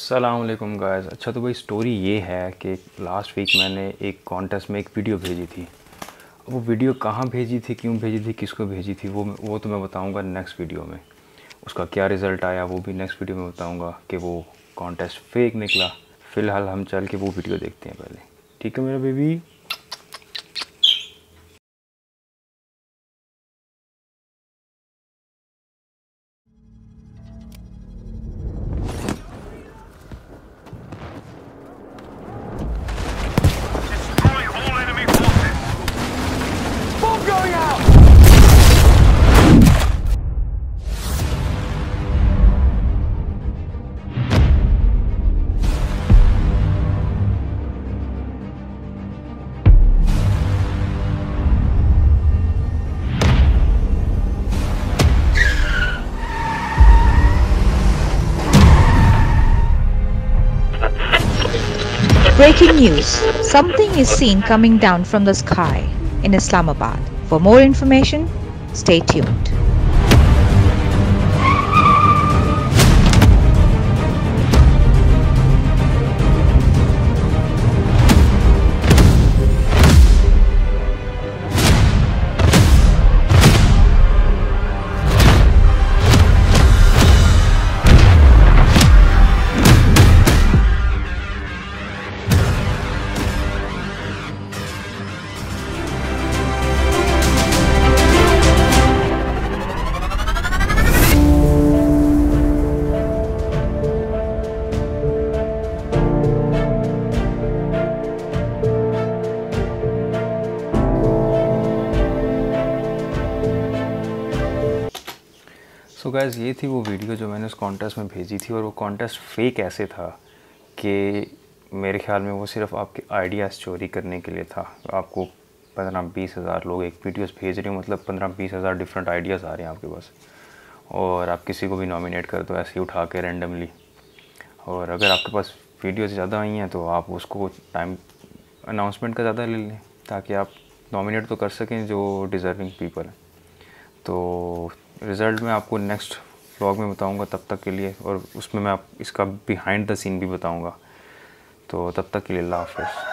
अस्सलाम वालेकुम गाइस। अच्छा तो भाई स्टोरी ये है कि लास्ट वीक मैंने एक कॉन्टेस्ट में एक वीडियो भेजी थी। अब वो वीडियो कहाँ भेजी थी, क्यों भेजी थी, किसको भेजी थी, वो तो मैं बताऊंगा नेक्स्ट वीडियो में। उसका क्या रिज़ल्ट आया वो भी नेक्स्ट वीडियो में बताऊंगा कि वो कॉन्टेस्ट फेक निकला। फ़िलहाल हम चल के वो वीडियो देखते हैं पहले। ठीक है मेरा baby. Destroy all enemy forces! Bomb going out! Breaking news. Something is seen coming down from the sky in Islamabad. For more information, stay tuned. So guys ये थी वो वीडियो जो मैंने उस कॉन्टेस्ट में भेजी थी। और वो कॉन्टेस्ट फेक ऐसे था कि मेरे ख्याल में वो सिर्फ आपके आइडियाज़ चोरी करने के लिए था। आपको 15-20 हज़ार लोग एक वीडियोस भेज रहे हो, मतलब 15-20 हज़ार डिफरेंट आइडियाज़ आ रहे हैं आपके पास, और आप किसी को भी नॉमिनेट कर दो ऐसे ही उठा के रैंडमली। और अगर आपके पास वीडियोस ज़्यादा आई हैं तो आप उसको टाइम अनाउंसमेंट का ज़्यादा ले लें ताकि आप नॉमिनेट तो कर सकें जो डिज़र्विंग पीपल हैं। तो रिज़ल्ट मैं आपको नेक्स्ट व्लॉग में बताऊंगा तब तक के लिए, और उसमें मैं आप इसका बिहाइंड द सीन भी बताऊंगा। तो तब तक के लिए अल्लाह हाफ़िज़।